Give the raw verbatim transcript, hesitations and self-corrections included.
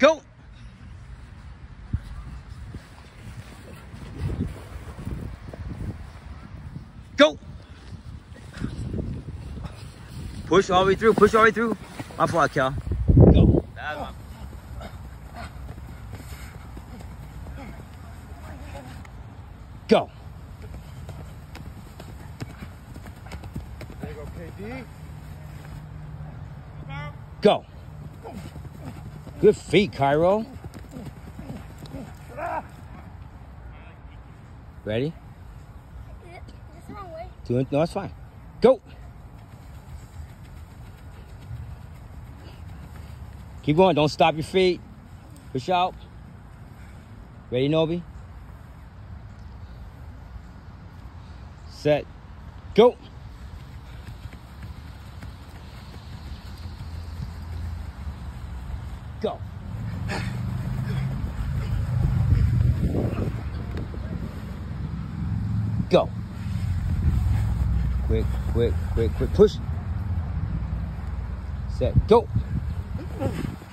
go. Go. Push all the way through. Push all the way through. My fault, Cal. Go. That's my... Go. There you go, K D. Go. Good feet, Cairo. Ready? That's the wrong way. Doing, no, it's fine. Go. Keep going. Don't stop your feet. Push out. Ready, Nobi? Set. Go. Go. Go. Quick, quick, quick, quick. Push. Set. Go.